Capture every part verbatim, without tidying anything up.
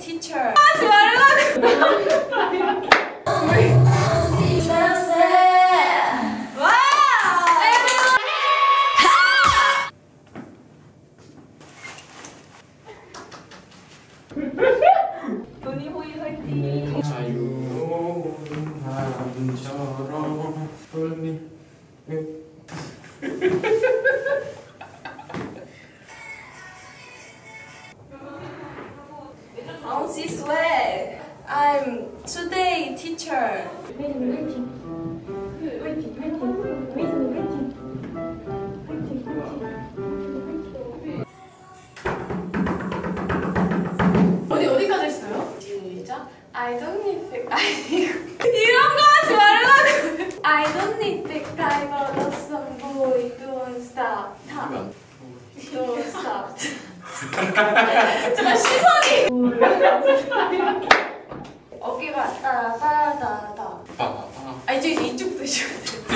teacher. 하지 말라고. 도니호이 화이팅! 자유로운 바람처럼 돌리 Bouncy swag! I'm today teacher. 화이팅 화이팅 화이팅 화이팅 화이팅 화이팅 어디 어디까지 했어요? 시작. I don't need thick. 이런 거 하지 말라고! I don't need thick guy, but some boy don't stop. Don't stop. 저 시선이! 어깨가 따다다다. 아 이쪽 이쪽도 이쪽도.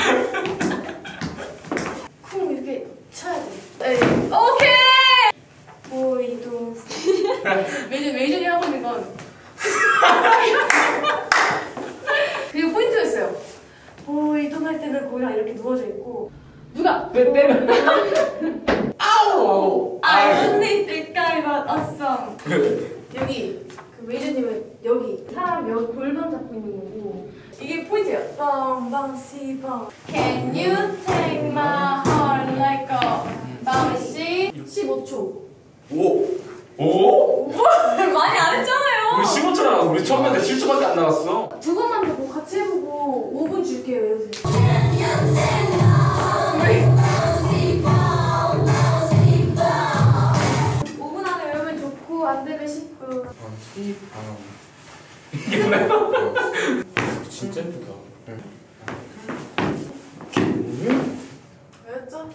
쿵 이렇게 쳐야 돼. 네. 오케이! Boy don't stop. 메이저 메이저이 하고 있는 건. 그리고 포인트가 있어요. 보이 ton할 때는 거기랑 이렇게 누워져 있고 누가 때때는 아우 I don't need that guy but awesome. 여기 그 메이저님은 여기 사람 여기 골반 잡고 있는 거고 이게 포인트예요. 빵빵 시빵. Can you take my heart like a bouncy? 십오 초. 오! 오? 많이 안 했잖아요! 우리 십오 초 나왔어. 우리 처음 했는데 칠 초밖에 안 나왔어. 두 번만 더 같이 해보고 오 분 줄게요. 이러세요. 오 분 안에 외우면 좋고 안 되면 십 분. 이게 뭐야? 진짜 예쁘다. 왜였죠?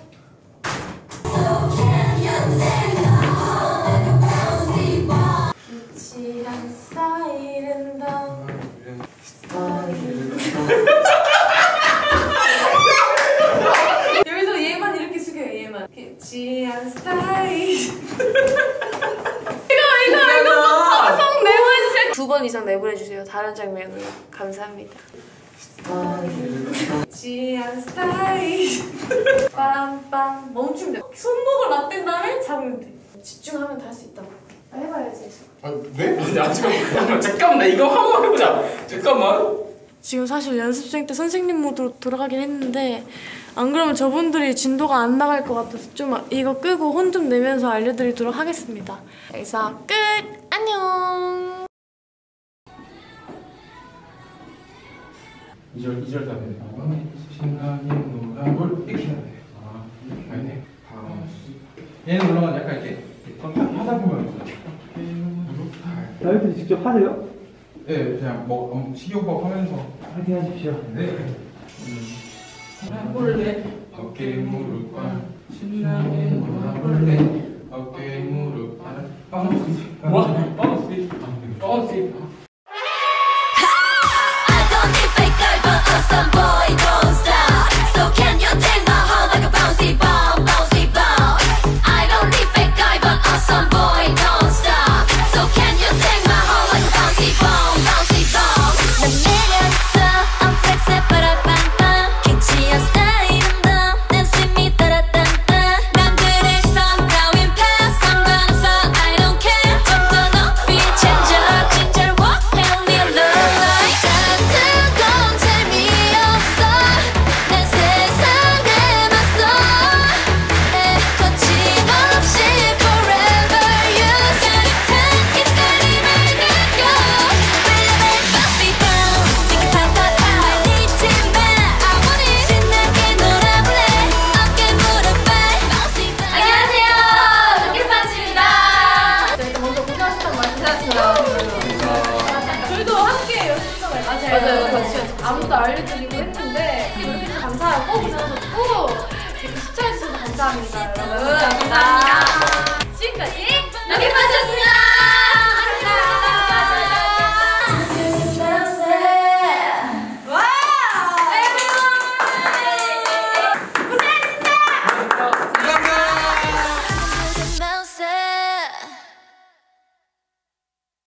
미치란 스타일은 더 여기서 얘만 이렇게 숙여요. 얘만 미치란 스타일. 이거 이거 이거 방송 내보내주세요. 두 번 이상 내보내주세요. 다른 장면으로. 감사합니다. 미치란 스타일. 빰빰 멈추면 돼. 손목을 맞댄 다음에 잡으면 돼. 집중하면 다 할 수 있다고. 해봐야지. 아, 네? 아니, 아직 잠깐만, 잠깐만, 나 이거 한 번 해보자. 잠깐만. 지금 사실 연습생 때 선생님 모드로 돌아가긴 했는데 안 그러면 저분들이 진도가 안 나갈 것 같아서 좀 이거 끄고 혼 좀 내면서 알려드리도록 하겠습니다. 여기서 끝! 안녕! 이 절, 이 절 다 돼. 신나게 놀아볼 이렇게 해야 돼. 아, 이렇게 아니네. 얘는 올라가면 약간 이렇게 하다 보면 다이어트 직접 하세요? 네, 그냥 뭐 음, 식이요법 하면서 파이팅 하십시오. 네. 놀아볼래 어깨 무릎 관 신나게 놀아볼래 어깨 무릎 관 바운스 와 바운스 바운스 Some boy don't stop. So can you take my heart like a bouncy ball, bouncy ball? I don't need fake guy, but awesome boy don't stop. So can you take my heart like a bouncy ball, bouncy ball? 난 매력있어, I'm flexible, bang bang. kitschy 스타일은 너, 난 심이 따라딴딴. 남들의 선 따윈 pass, 상관없어, I don't care. 좀 더 높이 change up, 진짜로 walk, help me alone like 뜨거운 재미. 맞아요. 같이 아무도 알려드리고 했는데 이렇게 감사하고 기사도 듣고 이렇게 시청해주셔서 감사합니다. 여러분. 감사합니다. 지금까지 여기 빠졌습니다.